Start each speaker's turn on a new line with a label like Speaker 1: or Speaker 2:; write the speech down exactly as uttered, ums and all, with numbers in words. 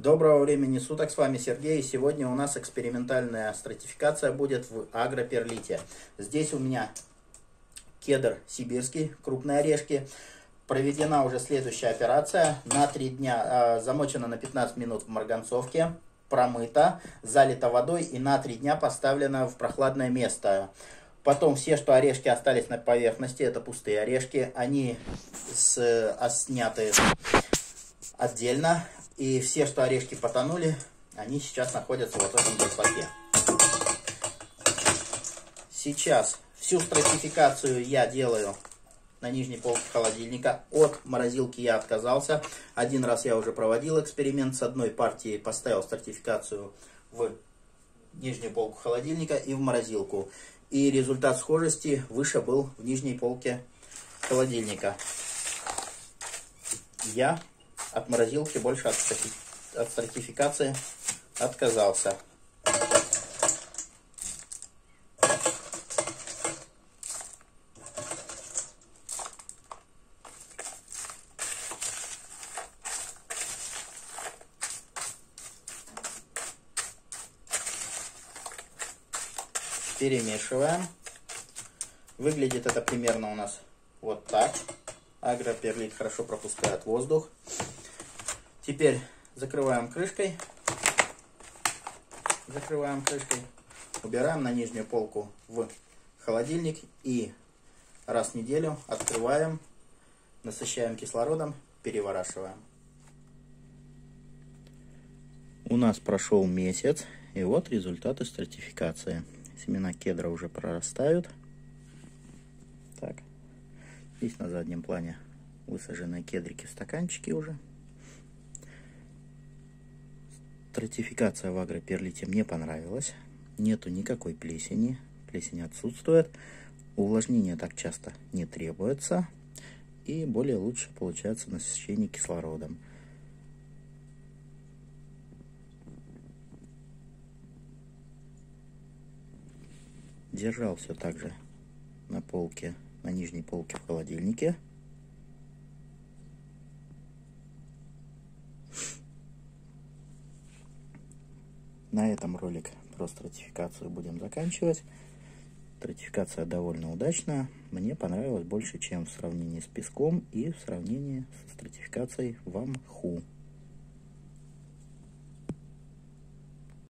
Speaker 1: Доброго времени суток, с вами Сергей. Сегодня у нас экспериментальная стратификация будет в агроперлите. Здесь у меня кедр сибирский, крупные орешки. Проведена уже следующая операция. На три дня э, замочена на пятнадцать минут в марганцовке, промыта, залита водой и на три дня поставлена в прохладное место. Потом все, что орешки остались на поверхности, это пустые орешки, они с, а, сняты отдельно. И все, что орешки потонули, они сейчас находятся вот в этом герпаке. Сейчас всю стратификацию я делаю на нижней полке холодильника. От морозилки я отказался. Один раз я уже проводил эксперимент с одной партией, поставил стратификацию в нижнюю полку холодильника и в морозилку. И результат схожести выше был в нижней полке холодильника. Я от морозилки больше от, от стратификации отказался. Перемешиваем. Выглядит это примерно у нас вот так. Агроперлит хорошо пропускает воздух. Теперь закрываем крышкой. Закрываем крышкой. Убираем на нижнюю полку в холодильник. И раз в неделю открываем. Насыщаем кислородом. Переворачиваем. У нас прошел месяц. И вот результаты стратификации. Семена кедра уже прорастают. Так. Здесь на заднем плане высаженные кедрики в стаканчике уже. Стратификация в агроперлите мне понравилась. Нету никакой плесени. Плесень отсутствует. Увлажнение так часто не требуется. И более лучше получается насыщение кислородом. Держал все так же на полке, на нижней полке в холодильнике. На этом ролик про стратификацию будем заканчивать. Стратификация довольно удачная. Мне понравилось больше, чем в сравнении с песком и в сравнении со стратификацией в мху.